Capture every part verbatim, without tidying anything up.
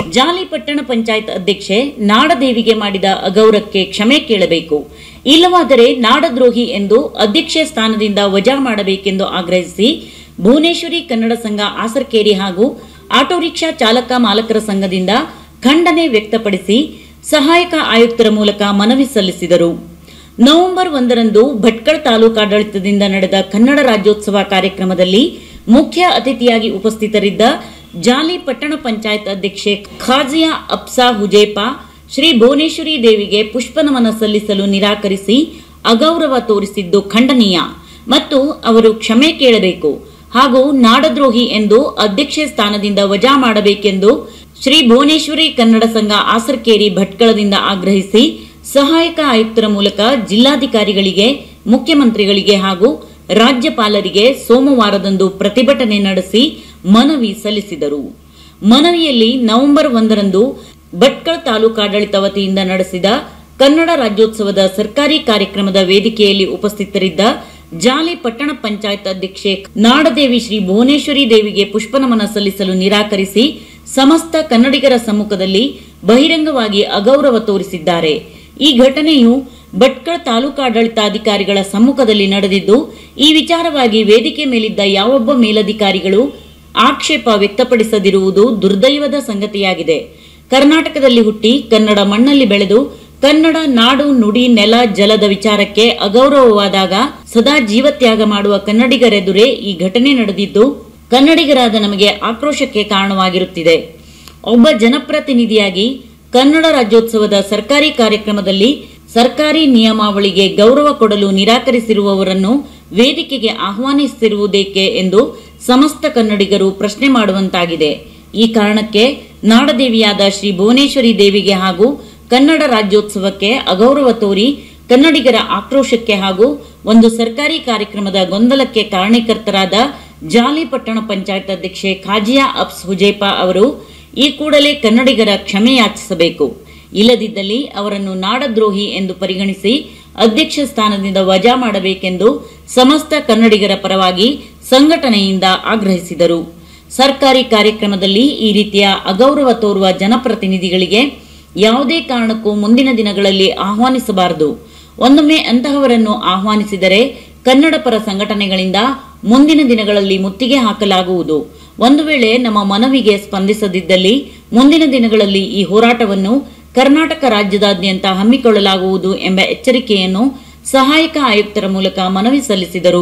ಜಾಲಿ ಪಟ್ಟಣ ಪಂಚಾಯತ್ ಅಧ್ಯಕ್ಷೆ ನಾಡದೇವಿಗೆ ಮಾಡಿದ ಅಗೌರವಕ್ಕೆ ಕ್ಷಮೆ ಕೇಳಬೇಕು, ಇಲ್ಲವಾದರೆ ನಾಡದ್ರೋಹಿ ಎಂದು ಅಧ್ಯಕ್ಷೆ ಸ್ಥಾನದಿಂದ ವಜಾ ಮಾಡಬೇಕೆಂದು ಆಗ್ರಹಿಸಿ ಭುವನೇಶ್ವರಿ ಕನ್ನಡ ಸಂಘ ಆಸರಕೇರಿ ಹಾಗೂ ಆಟೋ ರಿಕ್ಷಾ ಚಾಲಕ ಮಾಲಕರ ಸಂಘದಿಂದ ಖಂಡನೆ ವ್ಯಕ್ತಪಡಿಸಿ ಸಹಾಯಕ ಆಯುಕ್ತರ ಮೂಲಕ ಮನವಿ ಸಲ್ಲಿಸಿದರು. ನವೆಂಬರ್ ಒಂದರಂದು ಭಟ್ಕಳ ತಾಲೂಕಾಡಳಿತದಿಂದ ನಡೆದ ಕನ್ನಡ ರಾಜ್ಯೋತ್ಸವ ಕಾರ್ಯಕ್ರಮದಲ್ಲಿ ಮುಖ್ಯ ಅತಿಥಿಯಾಗಿ ಉಪಸ್ಥಿತರಿದ್ದ ಜಾಲಿ ಪಟ್ಟಣ ಪಂಚಾಯತ್ ಅಧ್ಯಕ್ಷೆ ಖಾಜಿಯಾ ಅಪ್ಸಾ ಹುಜೇಪಾ ಶ್ರೀ ಭುವನೇಶ್ವರಿ ದೇವಿಗೆ ಪುಷ್ಪನಮನ ಸಲ್ಲಿಸಲು ನಿರಾಕರಿಸಿ ಅಗೌರವ ತೋರಿಸಿದ್ದು ಖಂಡನೀಯ ಮತ್ತು ಅವರು ಕ್ಷಮೆ ಕೇಳಬೇಕು ಹಾಗೂ ನಾಡದ್ರೋಹಿ ಎಂದು ಅಧ್ಯಕ್ಷೆ ಸ್ಥಾನದಿಂದ ವಜಾ ಮಾಡಬೇಕೆಂದು ಶ್ರೀ ಭುವನೇಶ್ವರಿ ಕನ್ನಡ ಸಂಘ ಆಸರಕೇರಿ ಭಟ್ಕಳದಿಂದ ಆಗ್ರಹಿಸಿ ಸಹಾಯಕ ಆಯುಕ್ತರ ಮೂಲಕ ಜಿಲ್ಲಾಧಿಕಾರಿಗಳಿಗೆ, ಮುಖ್ಯಮಂತ್ರಿಗಳಿಗೆ ಹಾಗೂ ರಾಜ್ಯಪಾಲರಿಗೆ ಸೋಮವಾರದಂದು ಪ್ರತಿಭಟನೆ ನಡೆಸಿ ಮನವಿ ಸಲ್ಲಿಸಿದರು. ಮನವಿಯಲ್ಲಿ ನವೆಂಬರ್ ಒಂದರಂದು ಭಟ್ಕಳ ತಾಲೂಕಾಡಳಿತ ವತಿಯಿಂದ ನಡೆಸಿದ ಕನ್ನಡ ರಾಜ್ಯೋತ್ಸವದ ಸರ್ಕಾರಿ ಕಾರ್ಯಕ್ರಮದ ವೇದಿಕೆಯಲ್ಲಿ ಉಪಸ್ಥಿತರಿದ್ದ ಜಾಲಿ ಪಟ್ಟಣ ಪಂಚಾಯತ್ ಅಧ್ಯಕ್ಷೆ ನಾಡದೇವಿ ಶ್ರೀ ಭುವನೇಶ್ವರಿ ದೇವಿಗೆ ಪುಷ್ಪನಮನ ಸಲ್ಲಿಸಲು ನಿರಾಕರಿಸಿ ಸಮಸ್ತ ಕನ್ನಡಿಗರ ಸಮ್ಮುಖದಲ್ಲಿ ಬಹಿರಂಗವಾಗಿ ಅಗೌರವ ತೋರಿಸಿದ್ದಾರೆ. ಈ ಘಟನೆಯು ಭಟ್ಕಳ ತಾಲೂಕಾಡಳಿತಾಧಿಕಾರಿಗಳ ಸಮ್ಮುಖದಲ್ಲಿ ನಡೆದಿದ್ದು, ಈ ವಿಚಾರವಾಗಿ ವೇದಿಕೆ ಮೇಲಿದ್ದ ಯಾವೊಬ್ಬ ಮೇಲಧಿಕಾರಿಗಳು ಆಕ್ಷೇಪ ವ್ಯಕ್ತಪಡಿಸದಿರುವುದು ದುರ್ದೈವದ ಸಂಗತಿಯಾಗಿದೆ. ಕರ್ನಾಟಕದಲ್ಲಿ ಹುಟ್ಟಿ ಕನ್ನಡ ಮಣ್ಣಲ್ಲಿ ಬೆಳೆದು ಕನ್ನಡ ನಾಡು ನುಡಿ ನೆಲ ಜಲದ ವಿಚಾರಕ್ಕೆ ಅಗೌರವವಾದಾಗ ಸದಾ ಜೀವತ್ಯಾಗ ಮಾಡುವ ಕನ್ನಡಿಗರೆದುರೇ ಈ ಘಟನೆ ನಡೆದಿದ್ದು ಕನ್ನಡಿಗರಾದ ನಮಗೆ ಆಕ್ರೋಶಕ್ಕೆ ಕಾರಣವಾಗಿರುತ್ತಿದೆ. ಒಬ್ಬ ಜನಪ್ರತಿನಿಧಿಯಾಗಿ ಕನ್ನಡ ರಾಜ್ಯೋತ್ಸವದ ಸರ್ಕಾರಿ ಕಾರ್ಯಕ್ರಮದಲ್ಲಿ ಸರ್ಕಾರಿ ನಿಯಮಾವಳಿಗೆ ಗೌರವ ಕೊಡಲು ನಿರಾಕರಿಸಿರುವವರನ್ನು ವೇದಿಕೆಗೆ ಆಹ್ವಾನಿಸಿರುವುದೇಕೆ ಎಂದು ಸಮಸ್ತ ಕನ್ನಡಿಗರು ಪ್ರಶ್ನೆ ಮಾಡುವಂತಾಗಿದೆ. ಈ ಕಾರಣಕ್ಕೆ ನಾಡದೇವಿಯಾದ ಶ್ರೀ ಭುವನೇಶ್ವರಿ ದೇವಿಗೆ ಹಾಗೂ ಕನ್ನಡ ರಾಜ್ಯೋತ್ಸವಕ್ಕೆ ಅಗೌರವ ತೋರಿ ಕನ್ನಡಿಗರ ಆಕ್ರೋಶಕ್ಕೆ ಹಾಗೂ ಒಂದು ಸರ್ಕಾರಿ ಕಾರ್ಯಕ್ರಮದ ಗೊಂದಲಕ್ಕೆ ಕಾರಣೀಕರ್ತರಾದ ಜಾಲಿ ಪಟ್ಟಣ ಪಂಚಾಯತ್ ಅಧ್ಯಕ್ಷೆ ಖಾಜಿಯಾ ಅಪ್ಸ್ ಹುಜೇಪಾ ಅವರು ಈ ಕೂಡಲೇ ಕನ್ನಡಿಗರ ಕ್ಷಮೆ ಯಾಚಿಸಬೇಕು, ಇಲ್ಲದಿದ್ದಲ್ಲಿ ಅವರನ್ನು ನಾಡದ್ರೋಹಿ ಎಂದು ಪರಿಗಣಿಸಿ ಅಧ್ಯಕ್ಷ ಸ್ಥಾನದಿಂದ ವಜಾ ಮಾಡಬೇಕೆಂದು ಸಮಸ್ತ ಕನ್ನಡಿಗರ ಪರವಾಗಿ ಸಂಘಟನೆಯಿಂದ ಆಗ್ರಹಿಸಿದರು. ಸರ್ಕಾರಿ ಕಾರ್ಯಕ್ರಮದಲ್ಲಿ ಈ ರೀತಿಯ ಅಗೌರವ ತೋರುವ ಜನಪ್ರತಿನಿಧಿಗಳಿಗೆ ಯಾವುದೇ ಕಾರಣಕ್ಕೂ ಮುಂದಿನ ದಿನಗಳಲ್ಲಿ ಆಹ್ವಾನಿಸಬಾರದು. ಒಂದೊಮ್ಮೆ ಅಂತಹವರನ್ನು ಆಹ್ವಾನಿಸಿದರೆ ಕನ್ನಡ ಪರ ಸಂಘಟನೆಗಳಿಂದ ಮುಂದಿನ ದಿನಗಳಲ್ಲಿ ಮುತ್ತಿಗೆ ಹಾಕಲಾಗುವುದು. ಒಂದು ವೇಳೆ ನಮ್ಮ ಮನವಿಗೆ ಸ್ಪಂದಿಸದಿದ್ದಲ್ಲಿ ಮುಂದಿನ ದಿನಗಳಲ್ಲಿ ಈ ಹೋರಾಟವನ್ನು ಕರ್ನಾಟಕ ರಾಜ್ಯದಾದ್ಯಂತ ಹಮ್ಮಿಕೊಳ್ಳಲಾಗುವುದು ಎಂಬ ಎಚ್ಚರಿಕೆಯನ್ನು ಸಹಾಯಕ ಆಯುಕ್ತರ ಮೂಲಕ ಮನವಿ ಸಲ್ಲಿಸಿದರು.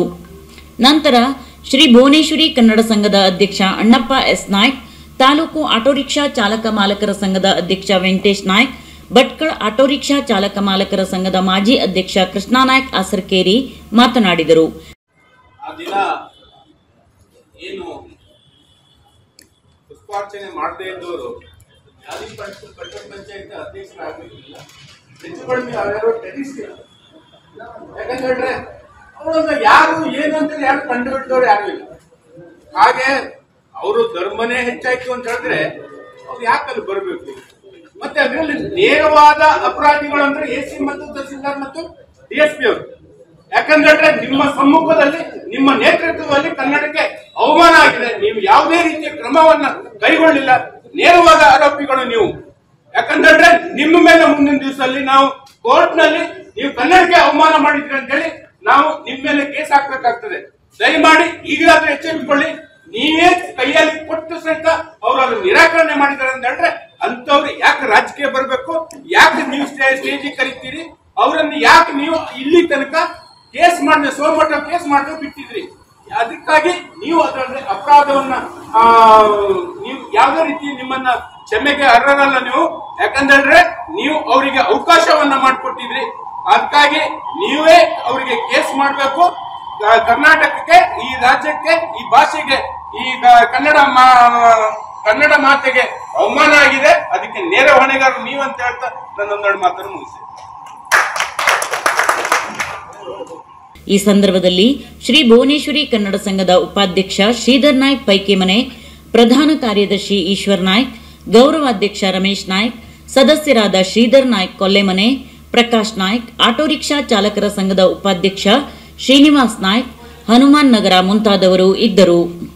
ನಂತರ ಶ್ರೀ ಭುವನೇಶ್ವರಿ ಕನ್ನಡ ಸಂಘದ ಅಧ್ಯಕ್ಷ Annappa S Naik, taluk auto rickshaw ಚಾಲಕ ಮಾಲಕರ ಸಂಘದ ಅಧ್ಯಕ್ಷ ವೆಂಕಟೇಶ್ ನಾಯ್ಕ್, ಭಟ್ಕಳ ಆಟೋ ರಿಕ್ಷಾ ಚಾಲಕ ಮಾಲಕರ ಸಂಘದ ಮಾಜಿ ಅಧ್ಯಕ್ಷ ಕೃಷ್ಣನಾಯ್ಕ್ ಆಸರಕೇರಿ ಮಾತನಾಡಿದರು. ಪುಷ್ಪಾರ್ಚನೆ ಮಾಡದೇ ಇದ್ದವರು ಜಾಲಿ ಪಟ್ಟಣ ಪಂಚಾಯತ್ ಅಧ್ಯಕ್ಷರಾಗಲಿಲ್ಲ. ಹೆಚ್ಚು ಕಡಿಮೆ ಯಾರು ಟೆರಿಸ್ಟಿಲ್ಲ. ಯಾಕಂದ್ರೆ ಅವರನ್ನ ಯಾರು ಏನು ಅಂತ ಯಾರು ಕಂಡು ಹಿಡಿದವ್ರು ಯಾರು ಇಲ್ಲ. ಹಾಗೆ ಅವರು ಧರ್ಮನೇ ಹೆಚ್ಚಾಯ್ತು ಅಂತ ಹೇಳಿದ್ರೆ ಅವ್ರು ಯಾಕಲ್ಲಿ ಬರಬೇಕು? ಮತ್ತೆ ಅದರಲ್ಲಿ ನೇರವಾದ ಅಪರಾಧಿಗಳು ಅಂದ್ರೆ ಎ ಸಿ ಮತ್ತು ತಹಸೀಲ್ದಾರ್ ಮತ್ತು ಡಿ ಎಸ್ ಪಿ ಅವರು. ಯಾಕಂದ್ರೆ ನಿಮ್ಮ ಸಮ್ಮುಖದಲ್ಲಿ ನಿಮ್ಮ ನೇತೃತ್ವದಲ್ಲಿ ಕನ್ನಡಕ್ಕೆ ಅವಮಾನ ಆಗಿದೆ. ನೀವು ಯಾವುದೇ ರೀತಿಯ ಕ್ರಮವನ್ನ ಕೈಗೊಳ್ಳಿಲ್ಲ. ನೇರವಾದ ಆರೋಪಿಗಳು ನೀವು. ಯಾಕಂದ್ರೆ ನಿಮ್ಮ ಮೇಲೆ ಮುಂದಿನ ದಿವಸದಲ್ಲಿ ನಾವು ಕೋರ್ಟ್ ನಲ್ಲಿ ನೀವು ಕನ್ನಡಕ್ಕೆ ಅವಮಾನ ಮಾಡಿದ್ರಿ ಅಂತ ಹೇಳಿ ನಾವು ನಿಮ್ಮ ಮೇಲೆ ಕೇಸ್ ಹಾಕ್ಬೇಕಾಗ್ತದೆ. ದಯಮಾಡಿ ಈಗಲಾದ್ರೂ ಎಚ್ಚರಿಸಿಕೊಳ್ಳಿ. ನೀವೇ ಕೈಯಲ್ಲಿ ಕೊಟ್ಟು ಸಹಿತ ಅವರು ಅದನ್ನು ನಿರಾಕರಣೆ ಮಾಡಿದ್ದಾರೆ ಅಂತ ಹೇಳಿದ್ರೆ ಅಂತವ್ರು ಯಾಕೆ ರಾಜಕೀಯ ಬರಬೇಕು? ಯಾಕೆ ನೀವು ಸ್ಟೇಜಿಗೆ ಕರೀತೀರಿ? ಅವರನ್ನು ಯಾಕೆ ನೀವು ಇಲ್ಲಿ ತನಕ ಕೇಸ್ ಮಾಡಿದ್ರೆ ಸೋಮಟ ಕೇಸ್ ಮಾಡಿದ್ರೆ ಬಿಟ್ಟಿದ್ರಿ? ಅದಕ್ಕಾಗಿ ನೀವು ಅದರಲ್ಲಿ ಅಪರಾಧವನ್ನ ನೀವು ಯಾವುದೇ ರೀತಿ ನಿಮ್ಮನ್ನ ಕ್ಷಮೆಗೆ ಅರ್ಹರಲ್ಲ ನೀವು. ಯಾಕಂದ್ರೆ ನೀವು ಅವರಿಗೆ ಅವಕಾಶವನ್ನ ಮಾಡಿಕೊಟ್ಟಿದ್ರಿ. ಅದಕ್ಕಾಗಿ ನೀವೇ ಅವರಿಗೆ ಕೇಸ್ ಮಾಡಬೇಕು. ಕರ್ನಾಟಕಕ್ಕೆ, ಈ ರಾಜ್ಯಕ್ಕೆ, ಈ ಭಾಷೆಗೆ, ಈ ಕನ್ನಡ ಕನ್ನಡ ಮಾತೆಗೆ ಅವಮಾನ ಆಗಿದೆ. ಅದಕ್ಕೆ ನೇರ ಹೊಣೆಗಾರರು ನೀವು ಅಂತ ಹೇಳ್ತಾ ನನ್ನೊಂದೆರಡು ಮಾತನ್ನು ಮುಗಿಸಿ. ಈ ಸಂದರ್ಭದಲ್ಲಿ ಶ್ರೀ ಭುವನೇಶ್ವರಿ ಕನ್ನಡ ಸಂಘದ ಉಪಾಧ್ಯಕ್ಷ ಶ್ರೀಧರ್ ನಾಯ್ಕ್ ಪೈಕಿಮನೆ, ಪ್ರಧಾನ ಕಾರ್ಯದರ್ಶಿ ಈಶ್ವರ್ ನಾಯ್ಕ್, ಗೌರವಾಧ್ಯಕ್ಷ ರಮೇಶ್ ನಾಯ್ಕ್, ಸದಸ್ಯರಾದ ಶ್ರೀಧರ್ ನಾಯ್ಕ್ ಕೊಲ್ಲೆಮನೆ, ಪ್ರಕಾಶ್ ನಾಯ್ಕ್, ಆಟೋ ರಿಕ್ಷಾ ಚಾಲಕರ ಸಂಘದ ಉಪಾಧ್ಯಕ್ಷ ಶ್ರೀನಿವಾಸ್ ನಾಯ್ಕ್, ಹನುಮಾನ್ ನಗರ ಮುಂತಾದವರು ಇದ್ದರು.